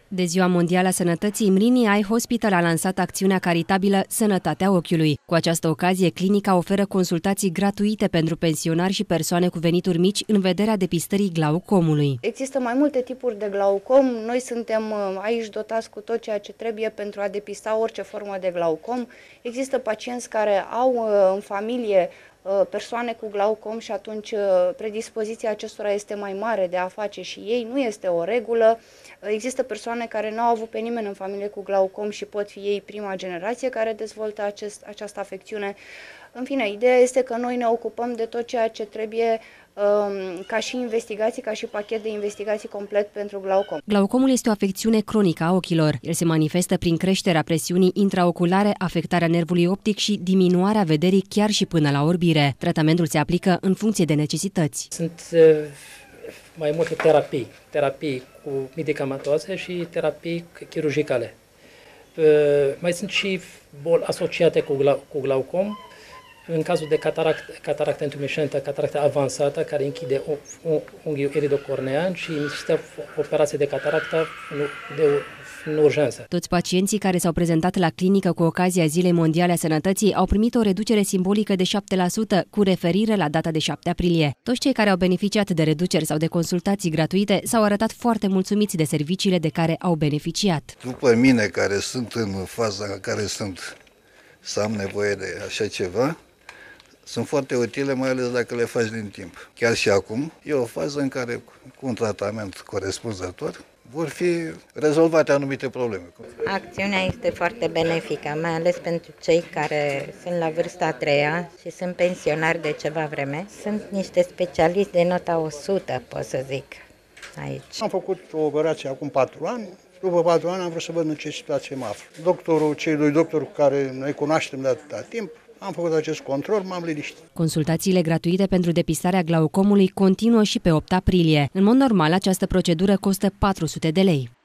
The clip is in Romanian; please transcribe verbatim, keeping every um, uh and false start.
De Ziua Mondială a Sănătății, Mrini Eye Hospital a lansat acțiunea caritabilă Sănătatea Ochiului. Cu această ocazie, clinica oferă consultații gratuite pentru pensionari și persoane cu venituri mici în vederea depistării glaucomului. Există mai multe tipuri de glaucom. Noi suntem aici dotați cu tot ceea ce trebuie pentru a depista orice formă de glaucom. Există pacienți care au în familie persoane cu glaucom și atunci predispoziția acestora este mai mare de a face și ei, nu este o regulă. Există persoane care nu au avut pe nimeni în familie cu glaucom și pot fi ei prima generație care dezvoltă acest, această afecțiune. În fine, ideea este că noi ne ocupăm de tot ceea ce trebuie ca și investigații, ca și pachet de investigații complet pentru glaucom. Glaucomul este o afecțiune cronică a ochilor. El se manifestă prin creșterea presiunii intraoculare, afectarea nervului optic și diminuarea vederii chiar și până la orbire. Tratamentul se aplică în funcție de necesități. Sunt mai multe terapii, terapii cu medicamentoase și terapii chirurgicale. Mai sunt și boli asociate cu, glau cu glaucom. În cazul de cataract, cataractă intumișentă, cataractă avansată, care închide unghiul iridocornean și necesită operație de cataractă de, în urgență. Toți pacienții care s-au prezentat la clinică cu ocazia Zilei Mondiale a Sănătății au primit o reducere simbolică de șapte la sută cu referire la data de șapte aprilie. Toți cei care au beneficiat de reduceri sau de consultații gratuite s-au arătat foarte mulțumiți de serviciile de care au beneficiat. După mine, care sunt în faza în care sunt să am nevoie de așa ceva, sunt foarte utile, mai ales dacă le faci din timp. Chiar și acum, e o fază în care, cu un tratament corespunzător, vor fi rezolvate anumite probleme. Acțiunea este foarte benefică, mai ales pentru cei care sunt la vârsta a treia și sunt pensionari de ceva vreme. Sunt niște specialiști de nota o sută, pot să zic, aici. Am făcut o operație acum patru ani. După patru ani am vrut să văd în ce situație mă aflu. Doctorul, cei doi doctori cu care noi cunoaștem de atâta timp, am făcut acest control, m-am liniștit. Consultațiile gratuite pentru depistarea glaucomului continuă și pe opt aprilie. În mod normal, această procedură costă patru sute de lei.